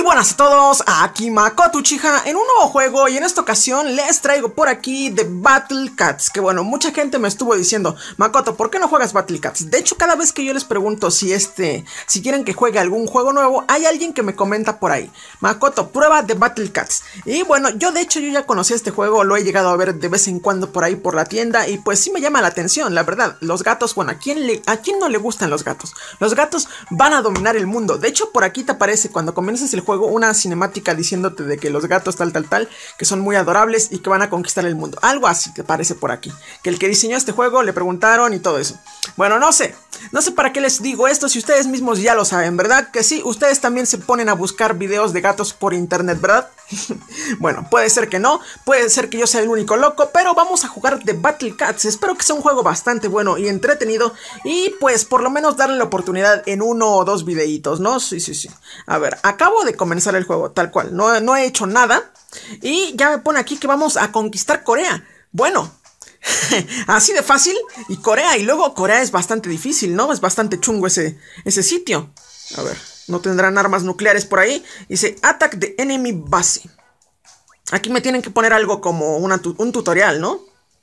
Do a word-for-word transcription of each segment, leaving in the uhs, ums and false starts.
buenas a todos, aquí Makoto Uchiha en un nuevo juego y en esta ocasión les traigo por aquí The Battle Cats. Que bueno, mucha gente me estuvo diciendo, Makoto, ¿por qué no juegas Battle Cats? De hecho, cada vez que yo les pregunto si este, si quieren que juegue algún juego nuevo, hay alguien que me comenta por ahí, Makoto, prueba The Battle Cats. Y bueno, yo de hecho yo ya conocí este juego, lo he llegado a ver de vez en cuando por ahí por la tienda y pues sí me llama la atención, la verdad. Los gatos, bueno, ¿a quién, le, ¿a quién no le gustan los gatos? Los gatos van a dominar el mundo. De hecho, por aquí te aparece cuando comienzas el juego una cinemática diciéndote de que los gatos tal tal tal que son muy adorables y que van a conquistar el mundo, algo así te parece por aquí, que el que diseñó este juego le preguntaron y todo eso. Bueno, no sé, no sé para qué les digo esto si ustedes mismos ya lo saben, ¿verdad? Que sí, ustedes también se ponen a buscar videos de gatos por internet, ¿verdad? Bueno, puede ser que no, puede ser que yo sea el único loco, pero vamos a jugar The Battle Cats. Espero que sea un juego bastante bueno y entretenido y pues por lo menos darle la oportunidad en uno o dos videitos, ¿no? Sí, sí, sí. A ver, acabo de comenzar el juego, tal cual, no, no he hecho nada y ya me pone aquí que vamos a conquistar Corea. Bueno, así de fácil y Corea, y luego Corea es bastante difícil, ¿no? Es bastante chungo ese, ese sitio. A ver, no tendrán armas nucleares por ahí. Dice Attack the Enemy Base. Aquí me tienen que poner algo como una tu un tutorial, ¿no?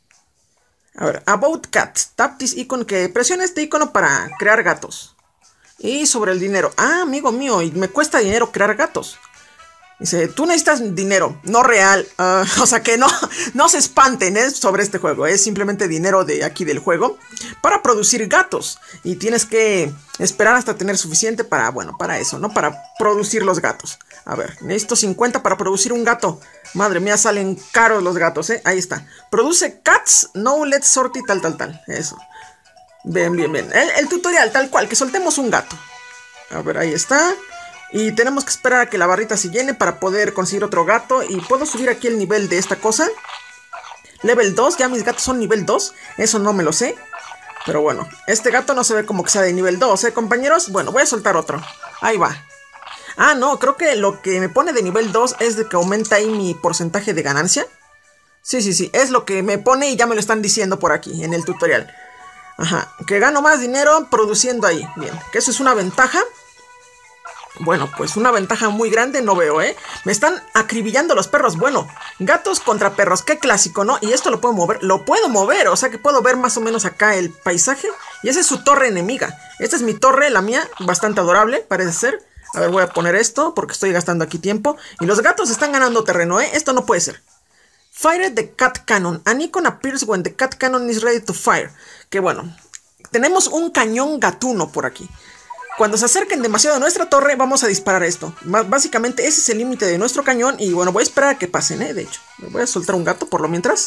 A ver, About Cat. Tap this icon, que presiona este icono para crear gatos. Y sobre el dinero. Ah, amigo mío, y me cuesta dinero crear gatos. Dice, tú necesitas dinero, no real. Uh, o sea que no, no se espanten ¿eh? sobre este juego. Es simplemente dinero de aquí del juego para producir gatos. Y tienes que esperar hasta tener suficiente para, bueno, para eso, ¿no? Para producir los gatos. A ver, necesito cincuenta para producir un gato. Madre mía, salen caros los gatos, ¿eh? Ahí está. Produce cats, no let's sort y tal, tal, tal. Eso. Bien, bien, bien. El, el tutorial, tal cual, que soltemos un gato. A ver, ahí está. Y tenemos que esperar a que la barrita se llene para poder conseguir otro gato. Y puedo subir aquí el nivel de esta cosa. Level dos, ya mis gatos son nivel dos. Eso no me lo sé. Pero bueno, este gato no se ve como que sea de nivel dos, ¿eh, compañeros? Bueno, voy a soltar otro. Ahí va. Ah, no, creo que lo que me pone de nivel dos es de que aumenta ahí mi porcentaje de ganancia. Sí, sí, sí, es lo que me pone y ya me lo están diciendo por aquí en el tutorial. Ajá, que gano más dinero produciendo ahí. Bien, que eso es una ventaja. Bueno, pues una ventaja muy grande no veo, ¿eh? Me están acribillando los perros. Bueno, gatos contra perros, qué clásico, ¿no? Y esto lo puedo mover, lo puedo mover, o sea que puedo ver más o menos acá el paisaje. Y esa es su torre enemiga. Esta es mi torre, la mía, bastante adorable, parece ser. A ver, voy a poner esto porque estoy gastando aquí tiempo. Y los gatos están ganando terreno, ¿eh? Esto no puede ser. Fire the cat cannon. An icon appears when the cat cannon is ready to fire. Que bueno, tenemos un cañón gatuno por aquí. Cuando se acerquen demasiado a nuestra torre, vamos a disparar esto. B Básicamente ese es el límite de nuestro cañón. Y bueno, voy a esperar a que pasen, ¿eh? De hecho, voy a soltar un gato por lo mientras.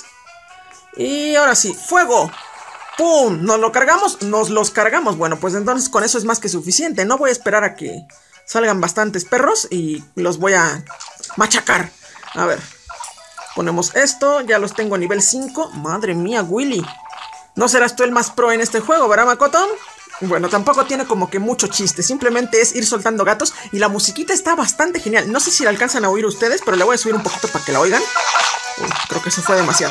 Y ahora sí, ¡fuego! ¡Pum! ¿Nos lo cargamos? Nos los cargamos. Bueno, pues entonces con eso es más que suficiente. No voy a esperar a que salgan bastantes perros y los voy a machacar. A ver, ponemos esto. Ya los tengo a nivel cinco. Madre mía, Willy. No serás tú el más pro en este juego, ¿verdad, Makoto? Bueno, tampoco tiene como que mucho chiste. Simplemente es ir soltando gatos. Y la musiquita está bastante genial. No sé si la alcanzan a oír ustedes, pero le voy a subir un poquito para que la oigan. Uy, creo que eso fue demasiado.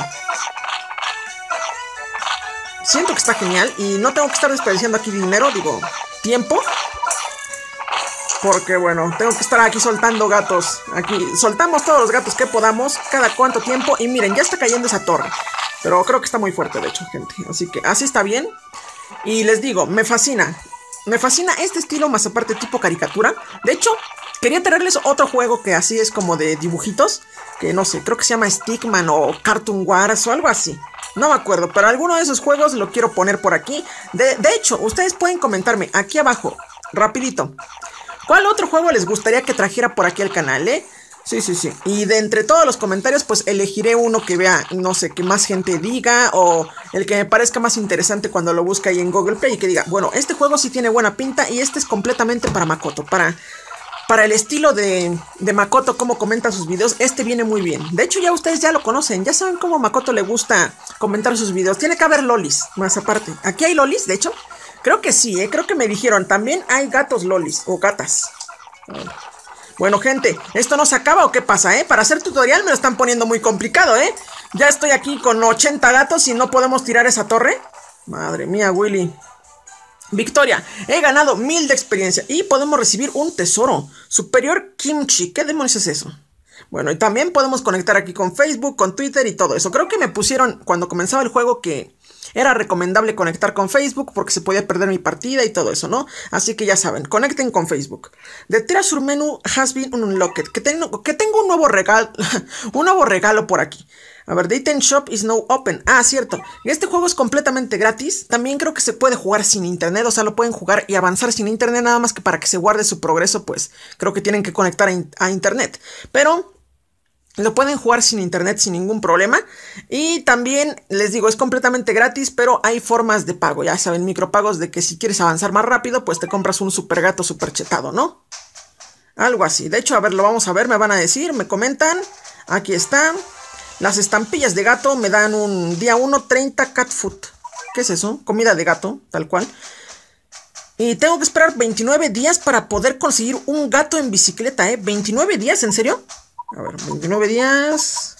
Siento que está genial. Y no tengo que estar desperdiciando aquí dinero, digo, tiempo. Porque bueno, tengo que estar aquí soltando gatos. Aquí soltamos todos los gatos que podamos. Cada cuánto tiempo. Y miren, ya está cayendo esa torre. Pero creo que está muy fuerte, de hecho, gente. Así que así está bien. Y les digo, me fascina. Me fascina este estilo, más aparte tipo caricatura. De hecho, quería traerles otro juego que así es como de dibujitos. Que no sé, creo que se llama Stickman o Cartoon Wars o algo así. No me acuerdo, pero alguno de esos juegos lo quiero poner por aquí. De, de hecho, ustedes pueden comentarme aquí abajo, rapidito, ¿cuál otro juego les gustaría que trajera por aquí al canal, eh? Sí, sí, sí. Y de entre todos los comentarios, pues elegiré uno que vea, no sé, que más gente diga. O el que me parezca más interesante cuando lo busque ahí en Google Play. Y que diga, bueno, este juego sí tiene buena pinta. Y este es completamente para Makoto. Para, para el estilo de, de Makoto, cómo comenta sus videos. Este viene muy bien. De hecho, ya ustedes ya lo conocen. Ya saben cómo a Makoto le gusta comentar sus videos. Tiene que haber lolis, más aparte. Aquí hay lolis, de hecho. Creo que sí, ¿eh? Creo que me dijeron. También hay gatos lolis o gatas. Bueno, gente, ¿esto no se acaba o qué pasa, eh? Para hacer tutorial me lo están poniendo muy complicado, ¿eh? Ya estoy aquí con ochenta gatos y no podemos tirar esa torre. Madre mía, Willy. Victoria, he ganado mil de experiencia y podemos recibir un tesoro. Superior Kimchi, ¿qué demonios es eso? Bueno, y también podemos conectar aquí con Facebook, con Twitter y todo eso. Creo que me pusieron cuando comenzaba el juego que era recomendable conectar con Facebook porque se podía perder mi partida y todo eso, ¿no? Así que ya saben, conecten con Facebook. The Treasure Menu has been unlocked. Que, tengo, que tengo un nuevo regalo, un nuevo regalo por aquí. A ver, The Item Shop is now open. Ah, cierto. Este juego es completamente gratis. También creo que se puede jugar sin internet. O sea, lo pueden jugar y avanzar sin internet. Nada más que para que se guarde su progreso, pues creo que tienen que conectar a, in a internet. Pero lo pueden jugar sin internet sin ningún problema. Y también les digo, es completamente gratis, pero hay formas de pago. Ya saben, micropagos de que si quieres avanzar más rápido, pues te compras un super gato super chetado, ¿no? Algo así. De hecho, a ver, lo vamos a ver, me van a decir, me comentan. Aquí está. Las estampillas de gato me dan un día uno, treinta cat food. ¿Qué es eso? Comida de gato, tal cual. Y tengo que esperar veintinueve días para poder conseguir un gato en bicicleta, ¿eh? ¿veintinueve días? ¿En serio? A ver, veintinueve días.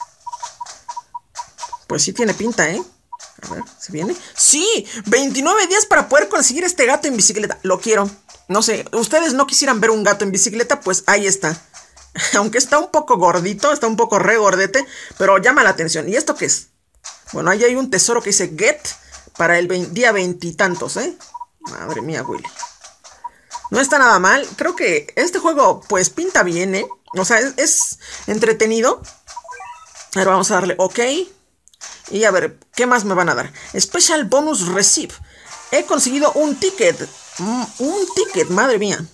Pues sí tiene pinta, ¿eh? A ver, ¿se viene? ¡Sí! veintinueve días para poder conseguir este gato en bicicleta. Lo quiero. No sé, ustedes no quisieran ver un gato en bicicleta, pues ahí está. Aunque está un poco gordito, está un poco regordete, pero llama la atención. ¿Y esto qué es? Bueno, ahí hay un tesoro que dice Get para el día veintitantos, ¿eh? Madre mía, Willy. No está nada mal. Creo que este juego, pues, pinta bien, ¿eh? O sea, es, es entretenido. A ver, vamos a darle OK. Y a ver, ¿qué más me van a dar? Special Bonus Receive. He conseguido un ticket. Mm, un ticket, madre mía.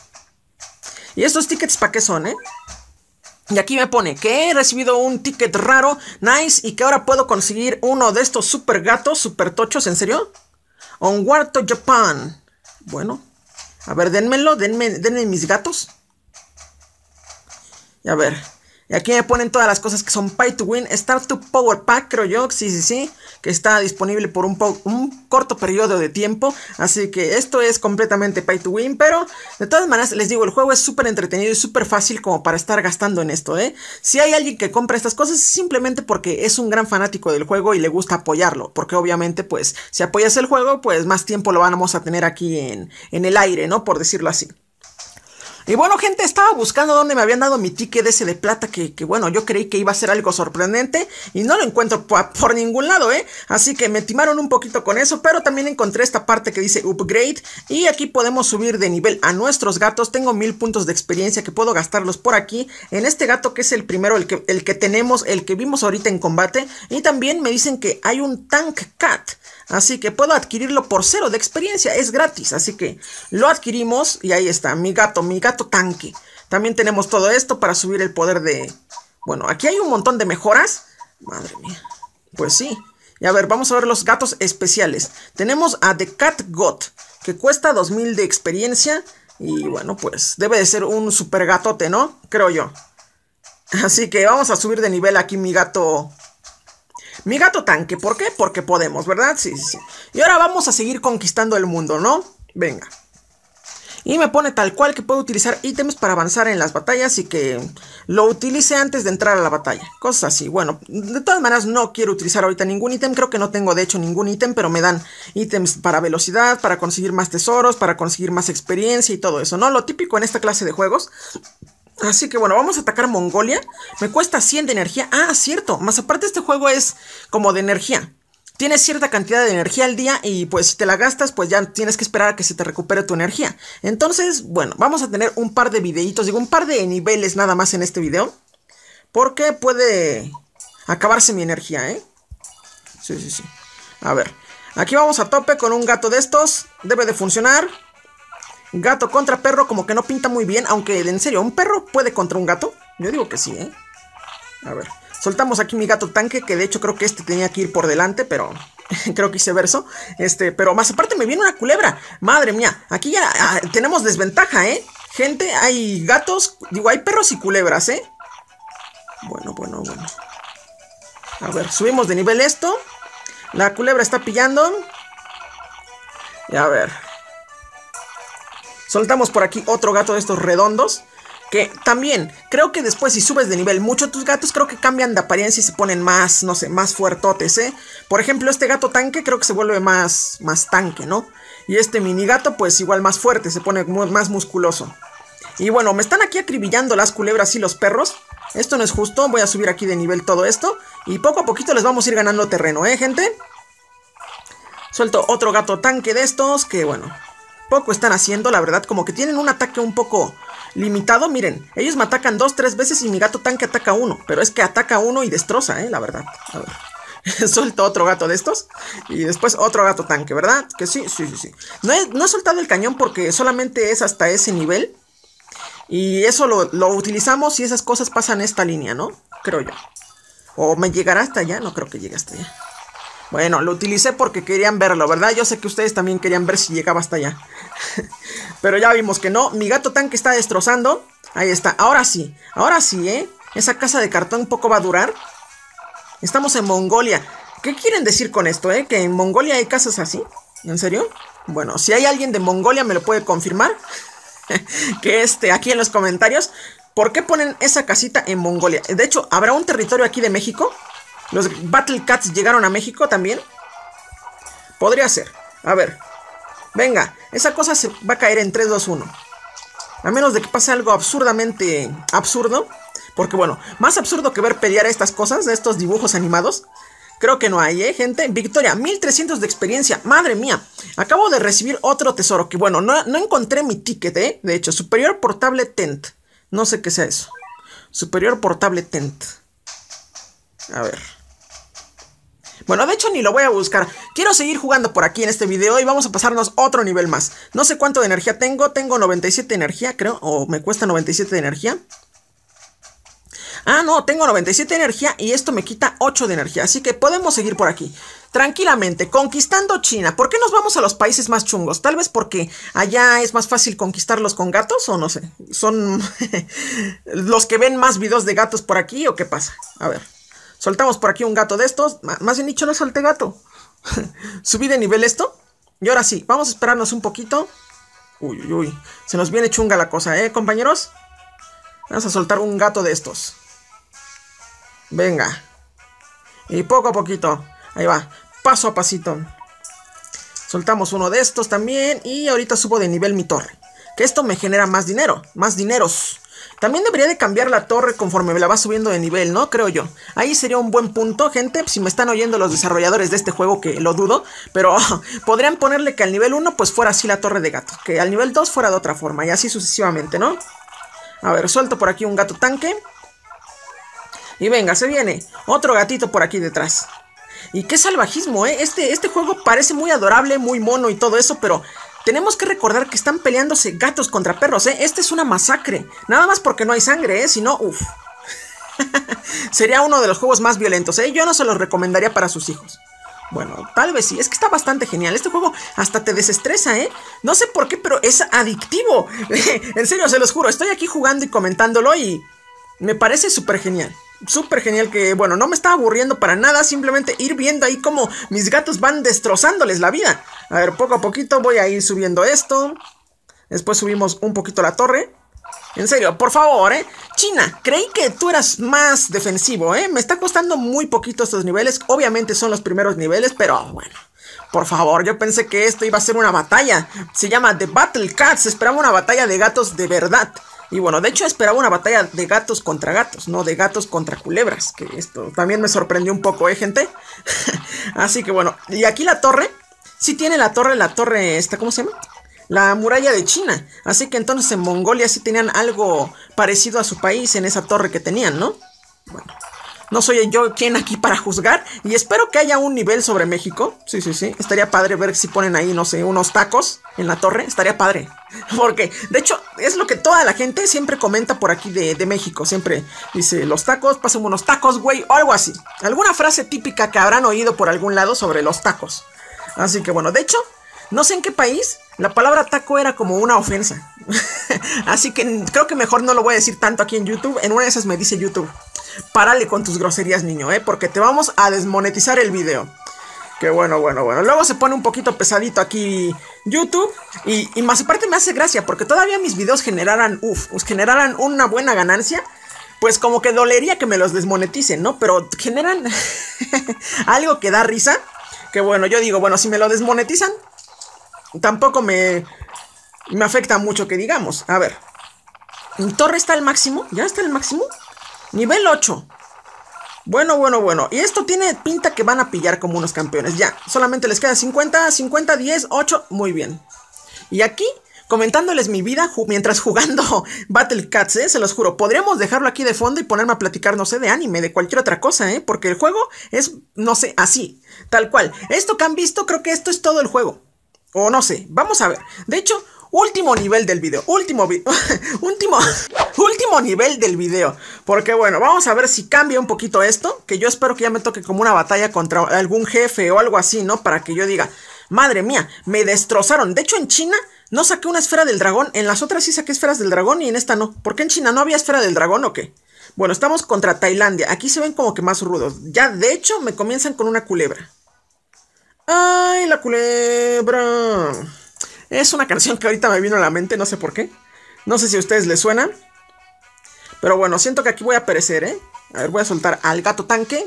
¿Y estos tickets para qué son, eh? Y aquí me pone que he recibido un ticket raro, nice, y que ahora puedo conseguir uno de estos super gatos, super tochos, ¿en serio? Onward to Japan. Bueno, a ver, denmelo, denme, denme mis gatos. Y a ver, y aquí me ponen todas las cosas que son Pay to Win. Startup Power Pack, creo yo, sí, sí, sí, que está disponible por un, un corto periodo de tiempo. Así que esto es completamente Pay to Win, pero de todas maneras les digo, el juego es súper entretenido y súper fácil como para estar gastando en esto, ¿eh? Si hay alguien que compra estas cosas es simplemente porque es un gran fanático del juego y le gusta apoyarlo, porque obviamente pues si apoyas el juego pues más tiempo lo vamos a tener aquí en, en el aire, ¿no? Por decirlo así. Y bueno, gente, estaba buscando dónde me habían dado mi ticket ese de plata que, que, bueno, yo creí que iba a ser algo sorprendente y no lo encuentro por, por ningún lado, ¿eh? Así que me timaron un poquito con eso, pero también encontré esta parte que dice Upgrade y aquí podemos subir de nivel a nuestros gatos. Tengo mil puntos de experiencia que puedo gastarlos por aquí en este gato que es el primero, el que, el que tenemos, el que vimos ahorita en combate. Y también me dicen que hay un Tank Cat. Así que puedo adquirirlo por cero de experiencia, es gratis, así que lo adquirimos y ahí está, mi gato, mi gato tanque. También tenemos todo esto para subir el poder de... Bueno, aquí hay un montón de mejoras. Madre mía, pues sí. Y a ver, vamos a ver los gatos especiales. Tenemos a The Cat God, que cuesta dos mil de experiencia. Y bueno, pues debe de ser un super gatote, ¿no? Creo yo. Así que vamos a subir de nivel aquí mi gato... Mi gato tanque, ¿por qué? Porque podemos, ¿verdad? Sí, sí, sí. Y ahora vamos a seguir conquistando el mundo, ¿no? Venga. Y me pone tal cual que puedo utilizar ítems para avanzar en las batallas y que lo utilice antes de entrar a la batalla. Cosas así. Bueno, de todas maneras no quiero utilizar ahorita ningún ítem. Creo que no tengo de hecho ningún ítem, pero me dan ítems para velocidad, para conseguir más tesoros, para conseguir más experiencia y todo eso, ¿no? Lo típico en esta clase de juegos. Así que bueno, vamos a atacar Mongolia. Me cuesta cien de energía. Ah, cierto. Más aparte este juego es como de energía. Tienes cierta cantidad de energía al día y pues si te la gastas pues ya tienes que esperar a que se te recupere tu energía. Entonces, bueno, vamos a tener un par de videitos, digo un par de niveles nada más en este video. Porque puede acabarse mi energía, ¿eh? Sí, sí, sí. A ver, aquí vamos a tope con un gato de estos. Debe de funcionar. Gato contra perro como que no pinta muy bien. Aunque en serio, ¿un perro puede contra un gato? Yo digo que sí, ¿eh? A ver, soltamos aquí mi gato tanque. Que de hecho creo que este tenía que ir por delante, pero creo que hice verso. Este, pero más aparte me viene una culebra. Madre mía, aquí ya ah, tenemos desventaja, ¿eh? Gente, hay gatos, digo, hay perros y culebras, ¿eh? Bueno, bueno, bueno. A ver, subimos de nivel esto. La culebra está pillando. Y a ver, soltamos por aquí otro gato de estos redondos. Que también, creo que después si subes de nivel mucho tus gatos, creo que cambian de apariencia y se ponen más, no sé, más fuertotes, ¿eh? Por ejemplo, este gato tanque creo que se vuelve más, más tanque, ¿no? Y este mini gato pues igual más fuerte, se pone más musculoso. Y bueno, me están aquí acribillando las culebras y los perros. Esto no es justo, voy a subir aquí de nivel todo esto. Y poco a poquito les vamos a ir ganando terreno, ¿eh, gente? Suelto otro gato tanque de estos, que bueno, poco están haciendo, la verdad. Como que tienen un ataque un poco limitado. Miren, ellos me atacan dos, tres veces y mi gato tanque ataca uno. Pero es que ataca uno y destroza, ¿eh? La verdad. A ver. Suelto otro gato de estos. Y después otro gato tanque, ¿verdad? Que sí, sí, sí, sí. No he, no he soltado el cañón porque solamente es hasta ese nivel. Y eso lo, lo utilizamos si esas cosas pasan esta línea, ¿no? Creo yo. ¿O me llegará hasta allá? No creo que llegue hasta allá. Bueno, lo utilicé porque querían verlo, ¿verdad? Yo sé que ustedes también querían ver si llegaba hasta allá. Pero ya vimos que no. Mi gato tanque está destrozando. Ahí está. Ahora sí. Ahora sí, ¿eh? Esa casa de cartón un poco va a durar. Estamos en Mongolia. ¿Qué quieren decir con esto, eh? ¿Que en Mongolia hay casas así? ¿En serio? Bueno, si hay alguien de Mongolia me lo puede confirmar. Que este, aquí en los comentarios. ¿Por qué ponen esa casita en Mongolia? De hecho, ¿habrá un territorio aquí de México? ¿Los Battle Cats llegaron a México también? Podría ser. A ver. Venga, esa cosa se va a caer en tres, dos, uno. A menos de que pase algo absurdamente absurdo. Porque bueno, más absurdo que ver pelear estas cosas, de estos dibujos animados, creo que no hay, ¿eh, gente? Victoria, mil trescientos de experiencia. Madre mía, acabo de recibir otro tesoro. Que bueno, no, no encontré mi ticket, ¿eh? De hecho, Superior Portable Tent. No sé qué sea eso. Superior Portable Tent. A ver. Bueno, de hecho ni lo voy a buscar. Quiero seguir jugando por aquí en este video y vamos a pasarnos otro nivel más. No sé cuánto de energía tengo. Tengo noventa y siete de energía, creo. O me cuesta noventa y siete de energía. Ah, no, tengo noventa y siete de energía y esto me quita ocho de energía. Así que podemos seguir por aquí tranquilamente, conquistando China. ¿Por qué nos vamos a los países más chungos? Tal vez porque allá es más fácil conquistarlos con gatos, o no sé. ¿Son los que ven más videos de gatos por aquí o qué pasa? A ver, soltamos por aquí un gato de estos. Más bien dicho, no solté gato. Subí de nivel esto. Y ahora sí, vamos a esperarnos un poquito. Uy, uy, uy. Se nos viene chunga la cosa, ¿eh, compañeros? Vamos a soltar un gato de estos. Venga. Y poco a poquito. Ahí va. Paso a pasito. Soltamos uno de estos también. Y ahorita subo de nivel mi torre. Que esto me genera más dinero. Más dineros. También debería de cambiar la torre conforme me la va subiendo de nivel, ¿no? Creo yo. Ahí sería un buen punto, gente. Si me están oyendo los desarrolladores de este juego, que lo dudo. Pero oh, podrían ponerle que al nivel uno pues fuera así la torre de gato. Que al nivel dos fuera de otra forma. Y así sucesivamente, ¿no? A ver, suelto por aquí un gato tanque. Y venga, se viene otro gatito por aquí detrás. Y qué salvajismo, ¿eh? Este, este juego parece muy adorable, muy mono y todo eso, pero tenemos que recordar que están peleándose gatos contra perros, ¿eh? Este es una masacre. Nada más porque no hay sangre, ¿eh? Si no, uff. Sería uno de los juegos más violentos, ¿eh? Yo no se los recomendaría para sus hijos. Bueno, tal vez sí, es que está bastante genial. Este juego hasta te desestresa, ¿eh? No sé por qué, pero es adictivo. En serio, se los juro, estoy aquí jugando y comentándolo y me parece súper genial. Súper genial que, bueno, no me está aburriendo para nada. Simplemente ir viendo ahí cómo mis gatos van destrozándoles la vida. A ver, poco a poquito voy a ir subiendo esto. Después subimos un poquito la torre. En serio, por favor, ¿eh? China, creí que tú eras más defensivo, ¿eh? Me está costando muy poquito estos niveles. Obviamente son los primeros niveles, pero bueno. Por favor, yo pensé que esto iba a ser una batalla. Se llama The Battle Cats. Esperaba una batalla de gatos de verdad. Y bueno, de hecho esperaba una batalla de gatos contra gatos, no de gatos contra culebras. Que esto también me sorprendió un poco, ¿eh, gente? Así que bueno, y aquí la torre. Sí tiene la torre, la torre esta, ¿cómo se llama? La muralla de China. Así que entonces en Mongolia sí tenían algo parecido a su país en esa torre que tenían, ¿no? Bueno, no soy yo quien aquí para juzgar. Y espero que haya un nivel sobre México. Sí, sí, sí. Estaría padre ver si ponen ahí, no sé, unos tacos en la torre. Estaría padre. Porque, de hecho, es lo que toda la gente siempre comenta por aquí de, de México. Siempre dice, los tacos, pasen unos tacos, güey, o algo así. Alguna frase típica que habrán oído por algún lado sobre los tacos. Así que bueno, de hecho, no sé en qué país la palabra taco era como una ofensa. Así que creo que mejor no lo voy a decir tanto aquí en YouTube. En una de esas me dice YouTube, párale con tus groserías, niño, ¿eh? Porque te vamos a desmonetizar el video. Que bueno, bueno, bueno. Luego se pone un poquito pesadito aquí YouTube. Y, y más aparte me hace gracia, porque todavía mis videos generaran, uff, generaran una buena ganancia. Pues como que dolería que me los desmoneticen, ¿no? Pero generan algo que da risa. Que bueno, yo digo, bueno, si me lo desmonetizan, tampoco me, me afecta mucho que digamos. A ver. Mi torre está al máximo. ¿Ya está al máximo? Nivel ocho. Bueno, bueno, bueno. Y esto tiene pinta que van a pillar como unos campeones. Ya, solamente les queda cincuenta, cincuenta, diez, ocho. Muy bien. Y aquí, comentándoles mi vida ju mientras jugando Battle Cats, ¿eh? Se los juro. Podríamos dejarlo aquí de fondo y ponerme a platicar, no sé, de anime, de cualquier otra cosa, ¿eh? Porque el juego es, no sé, así, tal cual. Esto que han visto, creo que esto es todo el juego. O no sé, vamos a ver. De hecho, último nivel del video. Último vi último, último nivel del video. Porque bueno, vamos a ver si cambia un poquito esto. Que yo espero que ya me toque como una batalla contra algún jefe o algo así, ¿no? Para que yo diga, madre mía, me destrozaron. De hecho, en China no saqué una esfera del dragón. En las otras sí saqué esferas del dragón y en esta no. ¿Por qué en China no había esfera del dragón o qué? Bueno, estamos contra Tailandia. Aquí se ven como que más rudos. Ya, de hecho, me comienzan con una culebra. ¡Ay, la culebra! Es una canción que ahorita me vino a la mente, no sé por qué. No sé si a ustedes les suena. Pero bueno, siento que aquí voy a perecer, ¿eh? A ver, voy a soltar al gato tanque.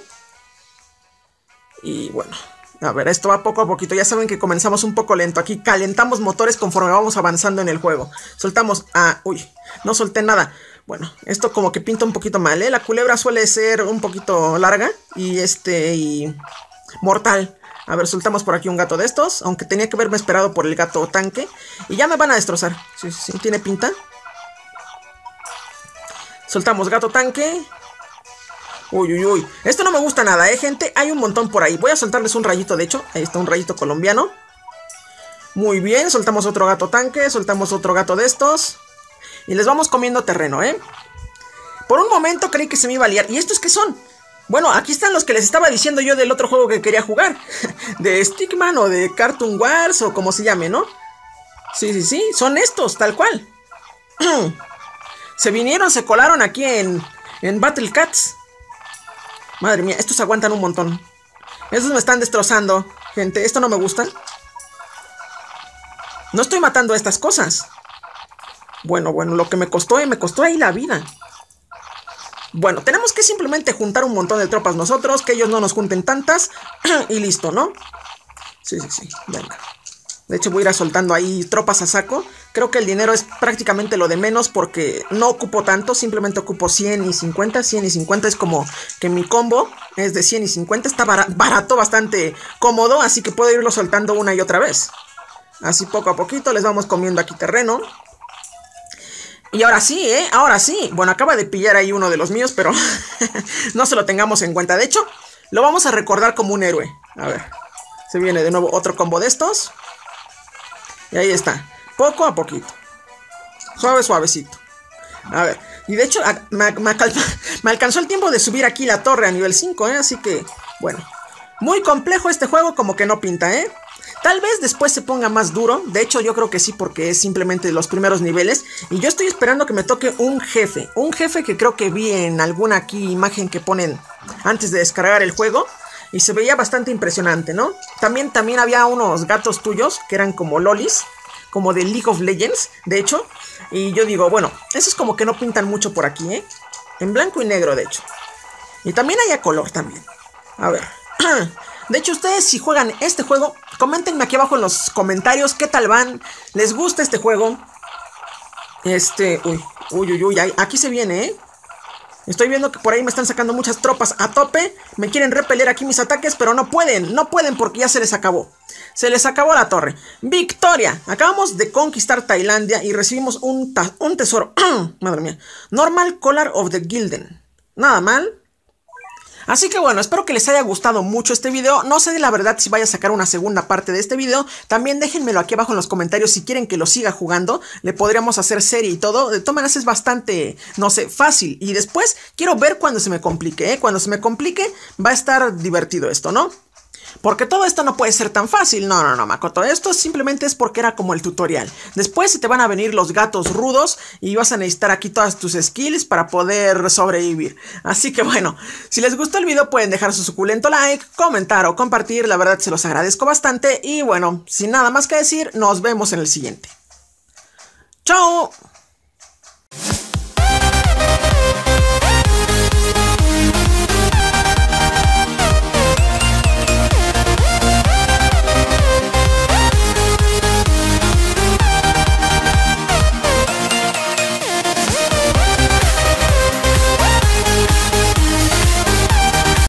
Y bueno, a ver, esto va poco a poquito. Ya saben que comenzamos un poco lento. Aquí calentamos motores conforme vamos avanzando en el juego. Soltamos a... Uy, no solté nada. Bueno, esto como que pinta un poquito mal, ¿eh? La culebra suele ser un poquito larga. Y este... y mortal. A ver, soltamos por aquí un gato de estos. Aunque tenía que haberme esperado por el gato tanque. Y ya me van a destrozar. Sí, sí, sí, tiene pinta. Soltamos gato tanque. Uy, uy, uy. Esto no me gusta nada, eh, gente. Hay un montón por ahí. Voy a soltarles un rayito, de hecho. Ahí está un rayito colombiano. Muy bien, soltamos otro gato tanque. Soltamos otro gato de estos. Y les vamos comiendo terreno, eh. Por un momento creí que se me iba a liar. ¿Y estos qué son? Bueno, aquí están los que les estaba diciendo yo del otro juego que quería jugar. De Stickman o de Cartoon Wars o como se llame, ¿no? Sí, sí, sí, son estos, tal cual. Se vinieron, se colaron aquí en, en Battle Cats. Madre mía, estos aguantan un montón. Estos me están destrozando, gente, esto no me gusta. No estoy matando a estas cosas. Bueno, bueno, lo que me costó, eh, me costó ahí la vida. Bueno, tenemos que simplemente juntar un montón de tropas nosotros, que ellos no nos junten tantas, y listo, ¿no? Sí, sí, sí, venga. De hecho voy a ir a soltando ahí tropas a saco. Creo que el dinero es prácticamente lo de menos porque no ocupo tanto, simplemente ocupo cien y cincuenta, cien y cincuenta es como que mi combo es de cien y cincuenta, está bar barato, bastante cómodo, así que puedo irlo soltando una y otra vez. Así poco a poquito les vamos comiendo aquí terreno. Y ahora sí, ¿eh? Ahora sí. Bueno, acaba de pillar ahí uno de los míos, pero no se lo tengamos en cuenta. De hecho, lo vamos a recordar como un héroe. A ver, se viene de nuevo otro combo de estos. Y ahí está, poco a poquito. Suave, suavecito. A ver, y de hecho, me, me, me alcanzó el tiempo de subir aquí la torre a nivel cinco, ¿eh? Así que, bueno, muy complejo este juego, como que no pinta, ¿eh? Tal vez después se ponga más duro. De hecho yo creo que sí, porque es simplemente los primeros niveles. Y yo estoy esperando que me toque un jefe. Un jefe que creo que vi en alguna aquí imagen que ponen antes de descargar el juego. Y se veía bastante impresionante, ¿no? También, también había unos gatos tuyos que eran como lolis, como de League of Legends, de hecho. Y yo digo, bueno, esos como que no pintan mucho por aquí, ¿eh? En blanco y negro, de hecho. Y también hay a color también. A ver. De hecho, ustedes si juegan este juego, coméntenme aquí abajo en los comentarios qué tal van. ¿Les gusta este juego? Este, uy, uy, uy, uy, aquí se viene, ¿eh? Estoy viendo que por ahí me están sacando muchas tropas a tope. Me quieren repeler aquí mis ataques, pero no pueden, no pueden porque ya se les acabó. Se les acabó la torre. ¡Victoria! Acabamos de conquistar Tailandia y recibimos un, un tesoro. Madre mía. Normal Collar of the Gilden. Nada mal. Así que bueno, espero que les haya gustado mucho este video. No sé de la verdad si vaya a sacar una segunda parte de este video. También déjenmelo aquí abajo en los comentarios si quieren que lo siga jugando. Le podríamos hacer serie y todo. De todas maneras es bastante, no sé, fácil. Y después quiero ver cuando se me complique, ¿eh? Cuando se me complique va a estar divertido esto, ¿no? Porque todo esto no puede ser tan fácil. No, no, no, Makoto. Esto simplemente es porque era como el tutorial. Después se te van a venir los gatos rudos y vas a necesitar aquí todas tus skills para poder sobrevivir. Así que bueno, si les gustó el video pueden dejar su suculento like, comentar o compartir. La verdad se los agradezco bastante. Y bueno, sin nada más que decir, nos vemos en el siguiente. ¡Chao!